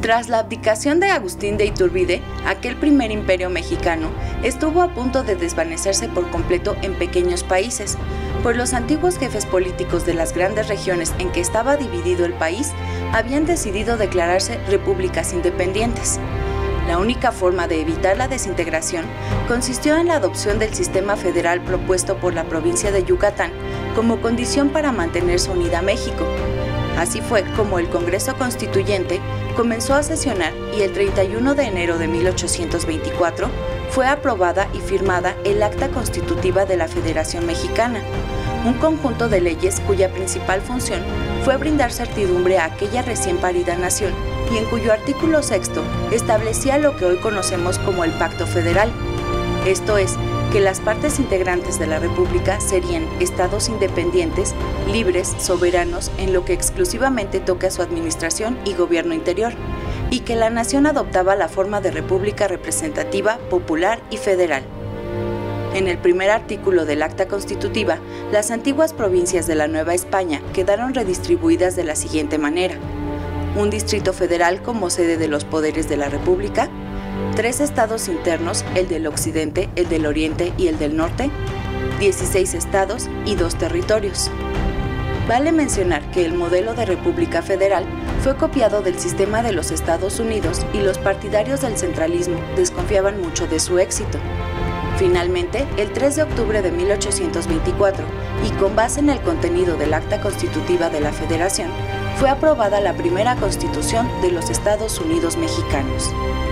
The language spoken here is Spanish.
Tras la abdicación de Agustín de Iturbide, aquel primer imperio mexicano estuvo a punto de desvanecerse por completo en pequeños países, pues los antiguos jefes políticos de las grandes regiones en que estaba dividido el país habían decidido declararse repúblicas independientes. La única forma de evitar la desintegración consistió en la adopción del sistema federal propuesto por la provincia de Yucatán como condición para mantenerse unida a México. Así fue como el Congreso Constituyente comenzó a sesionar y el 31 de enero de 1824 fue aprobada y firmada el Acta Constitutiva de la Federación Mexicana, un conjunto de leyes cuya principal función fue brindar certidumbre a aquella recién parida nación y en cuyo artículo 6 establecía lo que hoy conocemos como el Pacto Federal. Esto es, que las partes integrantes de la República serían estados independientes, libres, soberanos en lo que exclusivamente toca a su administración y gobierno interior, y que la nación adoptaba la forma de república representativa, popular y federal. En el primer artículo del Acta Constitutiva, las antiguas provincias de la Nueva España quedaron redistribuidas de la siguiente manera: un distrito federal como sede de los poderes de la República, 3 estados internos, el del occidente, el del oriente y el del norte, 16 estados y 2 territorios. Vale mencionar que el modelo de República Federal fue copiado del sistema de los Estados Unidos y los partidarios del centralismo desconfiaban mucho de su éxito. Finalmente, el 3 de octubre de 1824, y con base en el contenido del Acta Constitutiva de la Federación, fue aprobada la primera Constitución de los Estados Unidos Mexicanos.